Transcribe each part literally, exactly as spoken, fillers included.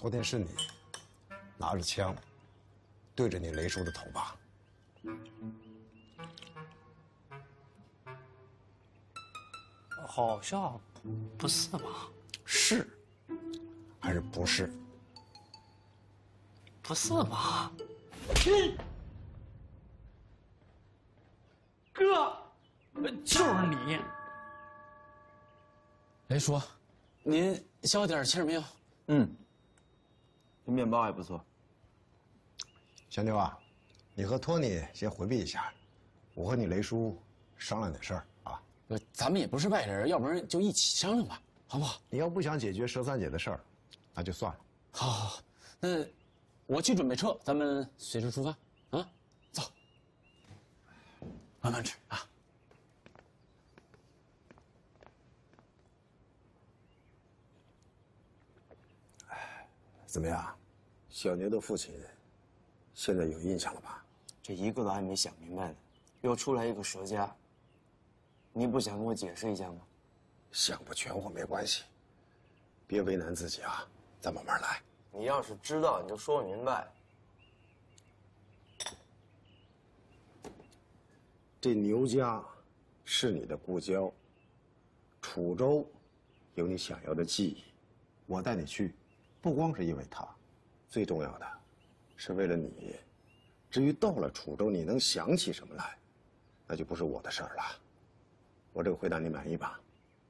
昨天是你拿着枪对着你雷叔的头吧？ 好像不是吧？ 是，还是不是？ 不是吧？哥，就是你。 雷叔，您消点气儿没有？ 嗯，这面包还不错。 小妞啊，你和托尼先回避一下，我和你雷叔商量点事儿啊。 呃，咱们也不是外人，要不然就一起商量吧，好不好？ 你要不想解决佘三姐的事儿，那就算了。 好，好，好，那我去准备车，咱们随时出发啊！走，慢慢吃啊。 怎么样，小妞的父亲现在有印象了吧？ 这一个都还没想明白呢，又出来一个佘家。你不想跟我解释一下吗？ 想不全乎没关系，别为难自己啊，咱慢慢来。 你要是知道，你就说明白。 这牛家是你的故交，楚州有你想要的记忆，我带你去，不光是因为他，最重要的是为了你。至于到了楚州你能想起什么来，那就不是我的事儿了。我这个回答你满意吧？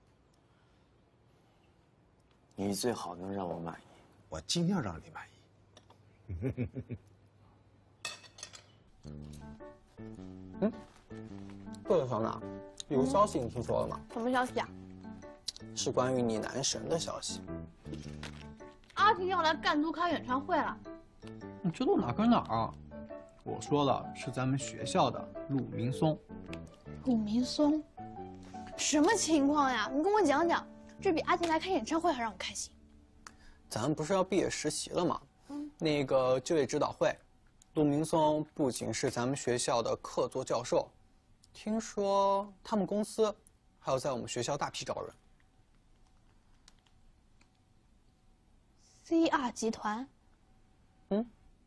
你最好能让我满意。 我尽量让你满意。 嗯，对了，小娜，有消息你听说了吗？ 什么消息啊？ 是关于你男神的消息。 阿婷要来赣都开演唱会了。 你知道哪跟哪儿啊？我说了，是咱们学校的陆明松。 陆明松，什么情况呀？你跟我讲讲，这比阿婷来开演唱会还让我开心。 咱们不是要毕业实习了吗？嗯，那个就业指导会，陆明松不仅是咱们学校的客座教授，听说他们公司还要在我们学校大批招人。 C R 集团， 嗯，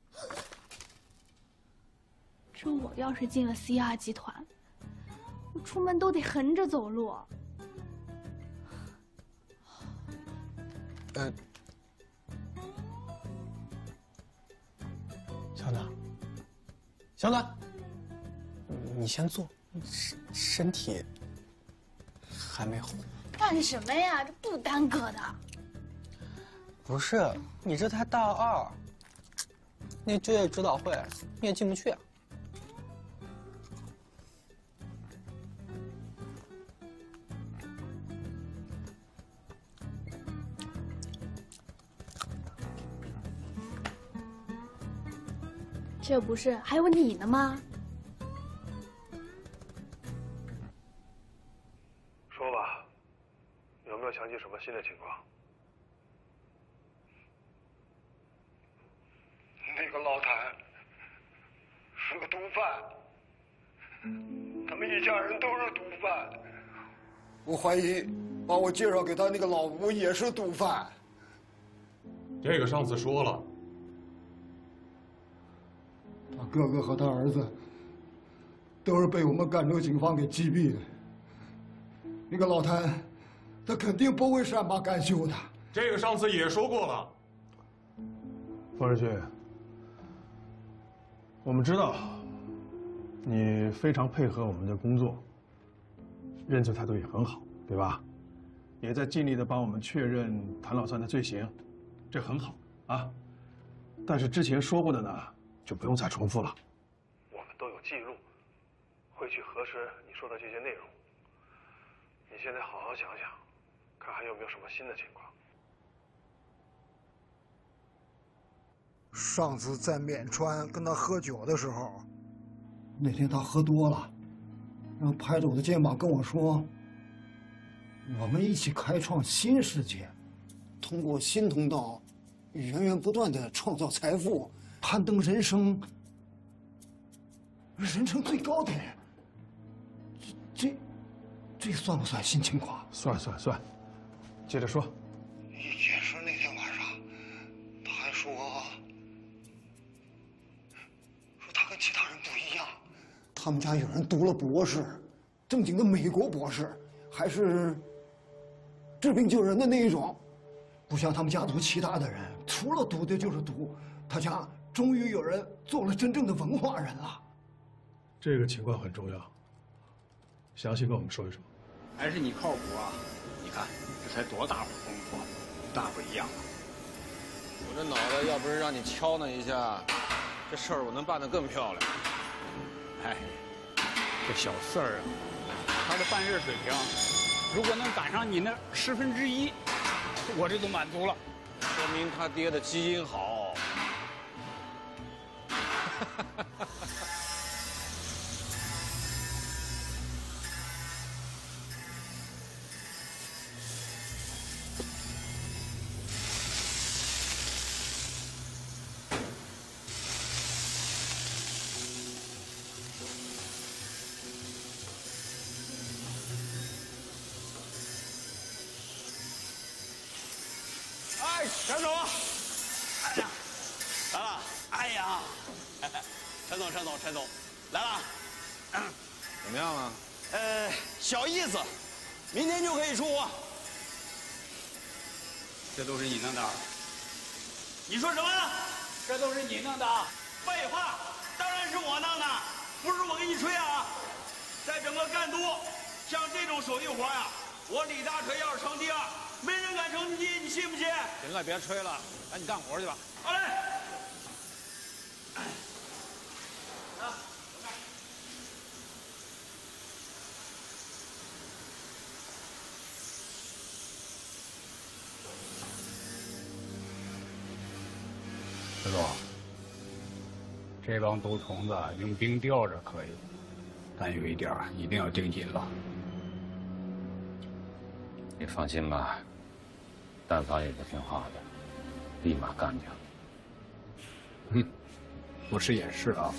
这我要是进了 C R 集团，我出门都得横着走路。 呃。小暖，小暖，你先坐，身身体还没好。 干什么呀？这不耽搁的。 不是，你这才大二，那就业指导会你也进不去啊。 这不是还有你呢吗？ 说吧，有没有想起什么新的情况？那个老谭是个毒贩，他们一家人都是毒贩。 我怀疑把我介绍给他那个老吴也是毒贩。 这个上次说了。 他哥哥和他儿子都是被我们赣州警方给击毙的。那个老谭，他肯定不会善罢甘休的。 这个上次也说过了。 方世军，我们知道你非常配合我们的工作，认罪态度也很好，对吧？也在尽力的帮我们确认谭老三的罪行，这很好啊。但是之前说过的呢？就不用再重复了。 我们都有记录，会去核实你说的这些内容。你现在好好想想，看还有没有什么新的情况。 上次在沔川跟他喝酒的时候，那天他喝多了，然后拍着我的肩膀跟我说：“我们一起开创新世界，通过新通道，源源不断的创造财富。”攀登人生，人生最高点。这这，这算不算新情况？ 算算算，接着说。 也是那天晚上，他他们家有人读了博士，正经的美国博士，还是治病救人的那一种，不像他们家族其他的人，除了读的就是读。他家终于有人做了真正的文化人了。 这个情况很重要，详细跟我们说一说。 还是你靠谱啊！你看这才多大会功夫，大不一样了。 我这脑袋要不是让你敲那一下，这事儿我能办得更漂亮。 哎，这小四儿啊，他的办事水平，如果能赶上你那十分之一，我这都满足了。 说明他爹的基因好。 哎，陈总，哎呀，来了！哎呀，陈总，陈总，陈总，来了。 怎么样了？ 呃，小意思，明天就可以出货。这都是你弄的？你说什么？这都是你弄的？废话，当然是我弄的，不是我给你吹啊！在整个赣都，像这种手艺活呀，我李大锤要是成第二。没人敢成第一，你信不信？ 行了，别吹了，赶紧干活去吧。 好嘞。啊， 石总，这帮毒虫子用冰吊着可以，但有一点一定要盯紧了。 你放心吧。但凡有个听话的，立马干掉。 嗯，不是也是啊。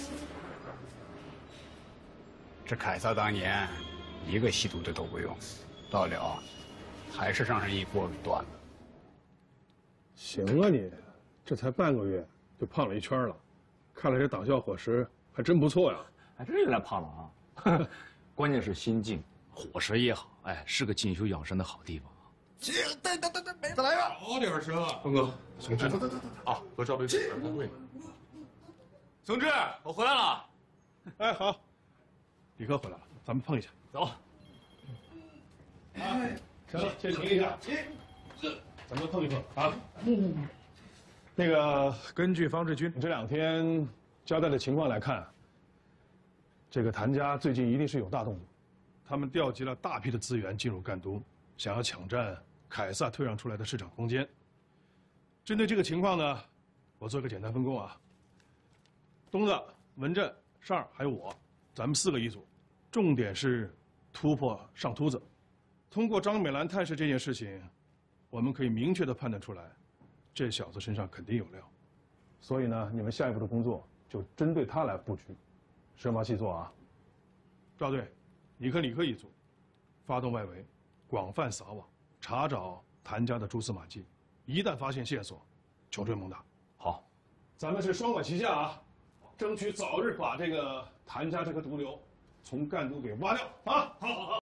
这凯撒当年一个吸毒的都不用，到了还是让人一锅给端了。 行啊你，这才半个月就胖了一圈了，看来这党校伙食还真不错呀。 还真有点胖了啊。关键是心境，伙食也好，哎，是个进修养生的好地方。 等等等等，再来一个。 好点声啊，峰哥，松志， 好，和赵队吃点贵。松志，我回来了。 哎，好，李哥回来了，咱们碰一下。 走。 哎，行了，先停一下。是，咱们碰一碰啊。嗯。那个，根据方志军这两天交代的情况来看，这个谭家最近一定是有大动作，他们调集了大批的资源进入赣都，想要抢占凯撒退让出来的市场空间。针对这个情况呢，我做个简单分工啊。东子、文振、尚儿还有我，咱们四个一组，重点是突破上秃子。通过张美兰探视这件事情，我们可以明确的判断出来，这小子身上肯定有料。所以呢，你们下一步的工作就针对他来布局，深挖细做啊。赵队，你和李克一组，发动外围，广泛撒网，查找谭家的蛛丝马迹。一旦发现线索，穷追猛打。好，咱们是双管齐下啊，争取早日把这个谭家这个毒瘤从赣都给挖掉啊！好好好。